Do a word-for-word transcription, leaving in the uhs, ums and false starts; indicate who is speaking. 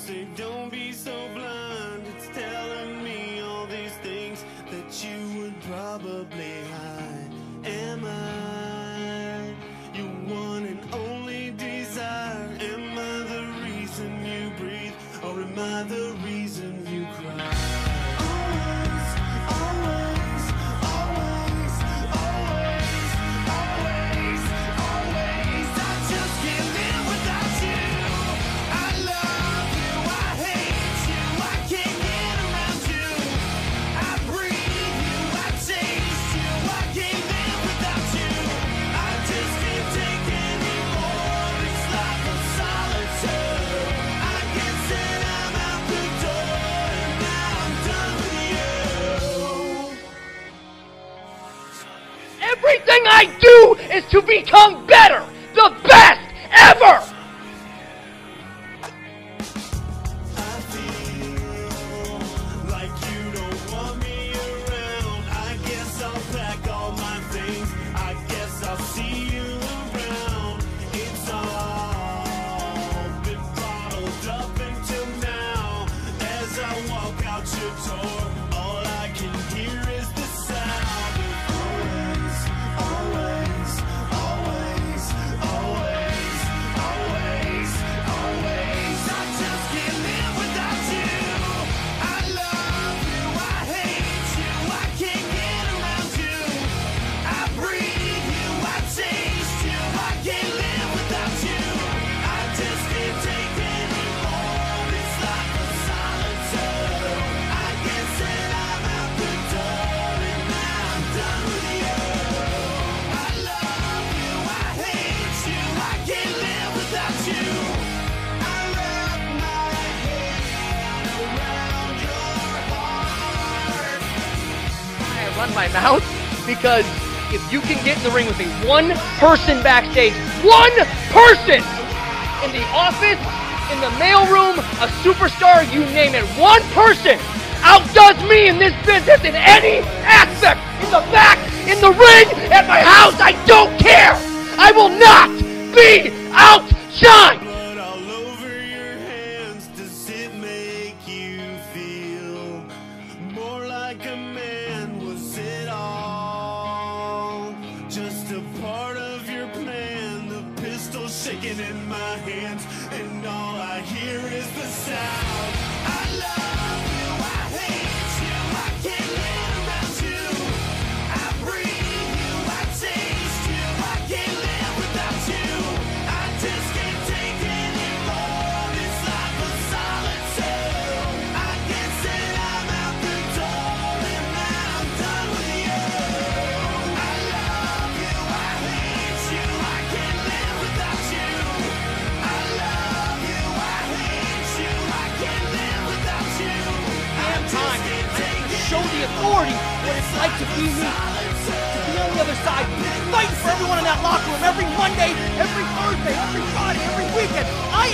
Speaker 1: say don't be so blind. It's telling me all these things that you would probably hide. Am I your one and only desire? Am I the reason you breathe, or am I the reason you cry? Always, always, always, always, always, always. I just can't live without you. I love you, I hate you, I can't get around you. I breathe you, I taste you, I can't live without you. I just can't take anymore. It's like a solitude. I get sent, I'm out the door, and now I'm done with you.
Speaker 2: Everything I do is to become better, the best ever!
Speaker 1: I feel like you don't want me around. I guess I'll pack all my things. I guess I'll see you around. It's all been bottled up until now. As I walk out your door, all I can hear is the sound of always, always, always, always, always, always. I just can't live without you. I love you, I hate you, I can't get around you. I breathe you, I taste you, I can't live without you. I just can't take anymore. It's like a solitude. I guess that I'm out the door, and now I'm done with you. I love you, I hate you, I can't live without you. I wrap my head around your heart.
Speaker 2: I run my mouth because if you can get in the ring with me, one person backstage, one person in the office, in the mailroom, a superstar, you name it, one person outdoes me in this business in any aspect, in the back, in the ring, at my house, I don't care! I will not be outshined!
Speaker 1: Blood all over your hands. Does it make you feel more like a man? Was it all just a part of your plan? The pistol shaking in my hands, and all I hear is the sound. I love you, I hate you, I can't live around you. I breathe you, I taste you, I can't live without you. I just can't take anymore. It's like a solitude. I guess that I'm out the door, and now I'm done with you. I love you, I hate you, I can't live without you. I love you, I hate you, I can't live without you. I
Speaker 2: Damn
Speaker 1: just
Speaker 2: time.
Speaker 1: can't take
Speaker 2: To show the authority what it's like to be me. To be on the other side, fighting for everyone in that locker room every Monday, every Thursday, every Friday, every weekend. I